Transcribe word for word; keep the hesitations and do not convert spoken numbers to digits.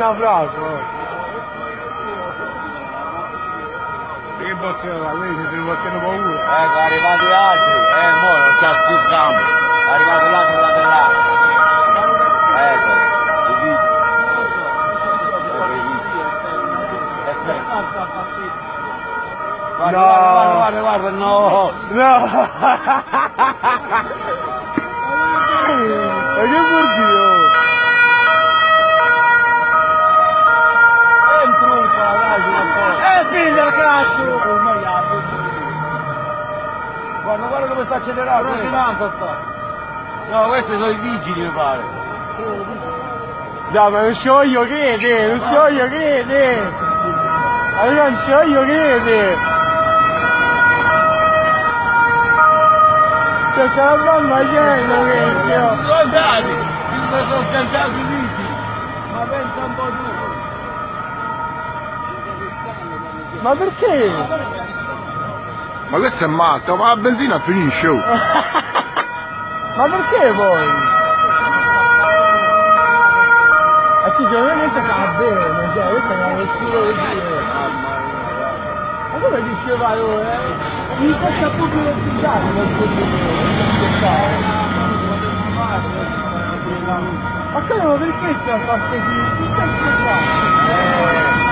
naufrago. Che bozzino, quindi siete bottino paura. Ecco, arrivati altri, eh, mo non c'è più scambio. È arrivato l'altro da là. Ecco, i video. Guarda, No. guarda, guarda, guarda, no! No! Ma che vuol dire? È un trunco, dai, un po'! Eh, figlia, cazzo! Ormai ha Guarda, guarda come sta accelerando, Accelerando sta! No, questi sono i vigili, mi pare! Dai, ma non ci voglio credere, non ci voglio credere! Allora non ci voglio credere! Cioè, se la stanno facendo questo! Sono andati! Si sono scansati i vigili! Ma pensa un po' tu! Ma perché? Ma questo è matto, ma la benzina finisce! Oh. Ma perché poi? A chi secondo me questa fa bene, cioè questa è una vestita così. Ma come dice ora? Mi faccia proprio utilizzare per ma quello perché si fa così? Che senso fa?